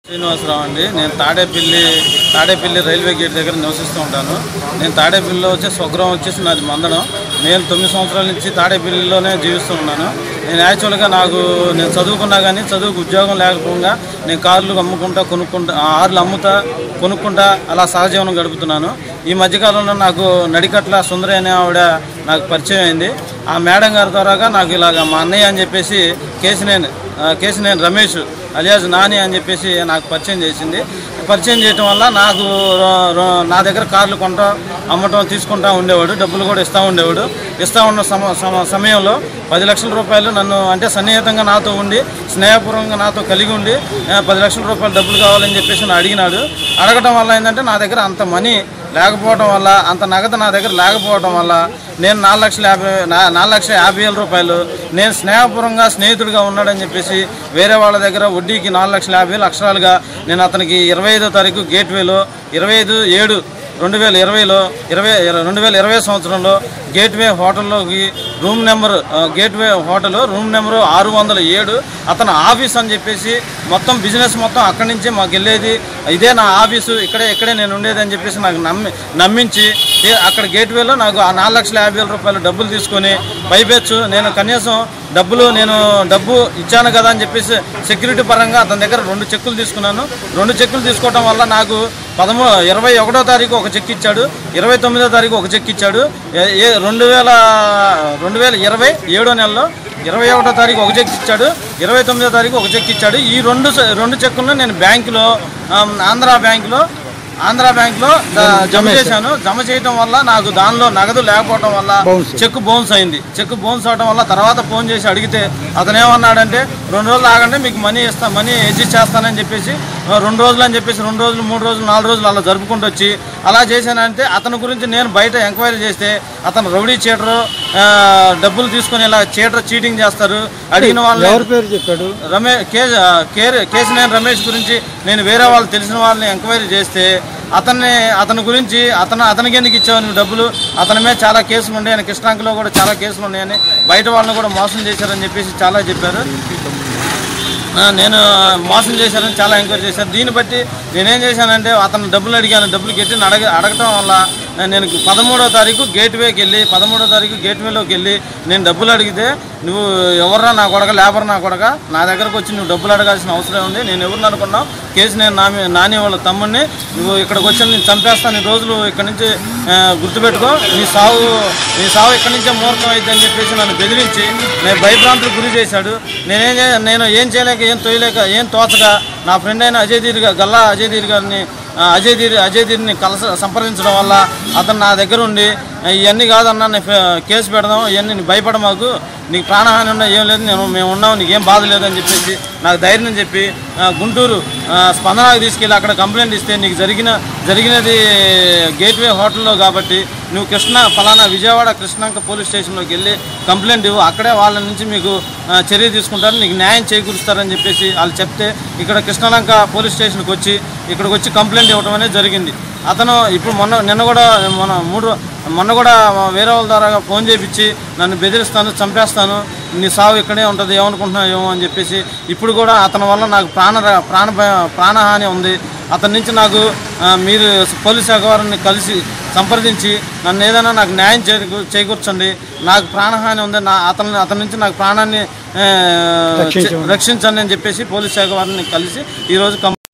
శ్రీనివాసరావు అండి. నేను Tadepalli railway gate దగ్గర నివసిస్తూ ఉంటాను. నేను తాడేపల్లిలో స్వగ్రహం వచ్చేసి నాది మందడం. నేను 9 సంవత్సరాల నుంచి తాడేపల్లిలోనే జీవిస్తూ ఉన్నాను. నేను యాక్చువల్గా నేను చదువుకున్నా కానీ చదువుకు ఉద్యోగం లేకపోగా నేను కార్లు కొనుక్కుంటా ఆర్లు కొనుక్కుంటా అలా సహజీవనం గడుపుతున్నాను. ఈ మధ్యకాలంలో నాకు నడికట్ల సుందరి అనే ఆవిడ నాకు పరిచయం అయింది. ఆ మేడం గారి ద్వారాగా నాకు ఇలాగ మా అన్నయ్య అని చెప్పేసి కేసినేని రమేష్ అలియాజ్ నాని అని చెప్పేసి నాకు పరిచయం చేసింది. పరిచయం చేయటం వల్ల నాకు నా దగ్గర కార్లు అమ్మటం తీసుకుంటా ఉండేవాడు. డబ్బులు కూడా ఇస్తూ ఉండేవాడు. ఇస్తూ ఉన్న సమయంలో 10 లక్షల రూపాయలు నన్ను అంటే సన్నిహితంగా నాతో ఉండి స్నేహపూర్వకంగా నాతో కలిగి ఉండి 10 లక్షల రూపాయలు డబ్బులు కావాలని చెప్పేసి అడిగినాడు. అడగటం వల్ల ఏంటంటే నా దగ్గర అంత మనీ లేకపోవడం వల్ల, అంత నగదు నా దగ్గర లేకపోవడం వల్ల నేను 4,50,000 రూపాయలు నేను స్నేహితుడిగా ఉన్నాడని చెప్పేసి వేరే వాళ్ళ దగ్గర వడ్డీకి 4,50,000 అక్షరాలుగా నేను అతనికి 25వ తారీఖు గేట్వేలో 25/7/2020 సంవత్సరంలో గేట్వే హోటల్లోకి గేట్వే హోటల్ రూమ్ నెంబరు 607 అతను ఆఫీస్ అని చెప్పేసి మొత్తం బిజినెస్ మొత్తం అక్కడి నుంచే మాకు వెళ్ళేది, ఇదే నా ఆఫీసు, ఇక్కడే నేను ఉండేది అని చెప్పేసి నాకు నమ్మించి అక్కడ గేట్వేలో నాకు ఆ 4,50,000 రూపాయలు డబ్బులు తీసుకొని పైపెచ్చు నేను కనీసం డబ్బు ఇచ్చాను కదా అని చెప్పేసి సెక్యూరిటీ పరంగా అతని దగ్గర 2 చెక్కులు తీసుకున్నాను. 2 చెక్కులు తీసుకోవడం వల్ల నాకు 21వ తారీఖు ఒక చెక్ ఇచ్చాడు, 29వ తారీఖు ఒక చెక్ ఇచ్చాడు. 2020 7వ నెలలో 21వ తారీఖు ఒక చెక్ ఇచ్చాడు, 29వ తారీఖు ఒక చెక్ ఇచ్చాడు. ఈ రెండు చెక్కులను నేను బ్యాంకులో ఆంధ్ర బ్యాంక్లో జమ చేశాను. జమ చేయడం వల్ల నాకు దానిలో నగదు లేకపోవడం వల్ల చెక్ బౌన్స్ అయింది. చెక్ బౌన్స్ అవడం వల్ల తర్వాత ఫోన్ చేసి అడిగితే అతను ఏమన్నాడంటే 2 రోజులు ఆగండి, మీకు మనీ అడ్జస్ట్ చేస్తానని చెప్పేసి 2 రోజులు అని చెప్పేసి 2 రోజులు 3 రోజులు 4 రోజులు అలా జరుపుకుంటూ వచ్చి అలా చేశానంటే అతని గురించి నేను బయట ఎంక్వైరీ చేస్తే అతను రౌడీ చీటరు, డబ్బులు తీసుకుని ఇలా చీటింగ్ చేస్తారు. అడిగిన వాళ్ళు ఎవరి పేరు చెప్పాడు? కేసినేని రమేష్ గురించి నేను వేరే వాళ్ళు తెలిసిన వాళ్ళని ఎంక్వైరీ చేస్తే అతని గురించి అతనికి ఎందుకు ఇచ్చావు నువ్వు డబ్బులు, అతని మీద చాలా కేసులు ఉన్నాయని, కృష్ణాంకలో కూడా చాలా కేసులు ఉన్నాయని, బయట వాళ్ళని కూడా మోసం చేశారని చెప్పేసి చాలా చెప్పారు. నేను మోసం చేశారని చాలా ఎంక్వైరీ చేశాను. దీన్ని బట్టి నేనేం చేశానంటే అతను డబ్బులు అడిగాను. డబ్బులు గట్టి అడగటం వల్ల నేను 13వ తారీఖు గేట్వేలోకి వెళ్ళి నేను డబ్బులు అడిగితే నువ్వు ఎవర్రా నా కొడక, లేబర్ నా కొడక, నా దగ్గరకు వచ్చి నువ్వు డబ్బులు అడగాల్సిన అవసరం ఉంది, నేను ఎవరిని అనుకున్నావు, కేసినేని నాని వాళ్ళ తమ్ముడిని, నువ్వు ఇక్కడికి వచ్చి నేను చంపేస్తాను, ఈ రోజులు ఇక్కడి నుంచి గుర్తుపెట్టుకో, నీ సావు ఇక్కడి నుంచే ముహూర్తం అయితే అని చెప్పేసి నన్ను బెదిరించి నేను భయభ్రాంతులకు గురి చేశాడు. నేను ఏం చేయలేక ఏం తోచగా నా ఫ్రెండ్ అయిన గల్లా అజయ్ దీర్ని సంప్రదించడం వల్ల అతను నా దగ్గర ఉండి ఇవన్నీ కాదన్నా కేసు పెడదాం, ఇవన్నీ భయపడ మాకు, నీకు ప్రాణహాని ఉన్నా ఏం లేదు, మేము ఉన్నాం, నీకేం బాధ లేదని చెప్పేసి నాకు ధైర్యం చెప్పి గుంటూరు స్పందనకు తీసుకెళ్ళి అక్కడ కంప్లైంట్ ఇస్తే నీకు జరిగినది గేట్వే హోటల్లో కాబట్టి నువ్వు ఫలానా విజయవాడ కృష్ణాంక పోలీస్ స్టేషన్లోకి వెళ్ళి కంప్లైంట్ ఇవ్వు, అక్కడే వాళ్ళ నుంచి మీకు చర్య తీసుకుంటారు, నీకు న్యాయం చేకూరుస్తారని చెప్పేసి వాళ్ళు చెప్తే ఇక్కడ కృష్ణలంక పోలీస్ స్టేషన్కి ఇక్కడికి వచ్చి కంప్లైంట్ ఇవ్వడం అనేది జరిగింది. అతను ఇప్పుడు మొన్న కూడా వేరే వాళ్ళ ద్వారా ఫోన్ చేయించి నన్ను బెదిరిస్తాను, చంపేస్తాను, నీ సావు ఇక్కడే ఉంటుంది, ఏమనుకుంటున్నావు ఏమో అని చెప్పేసి ఇప్పుడు కూడా అతని వల్ల నాకు ప్రాణహాని ఉంది. అతని నుంచి నాకు మీరు పోలీస్ శాఖ వారిని కలిసి సంప్రదించి నన్ను ఏదైనా నాకు న్యాయం చేకూర్చండి, నాకు ప్రాణహాని ఉంది, అతని నుంచి నాకు ప్రాణాన్ని రక్షించండి అని చెప్పేసి పోలీస్ శాఖ వారిని కలిసి ఈరోజు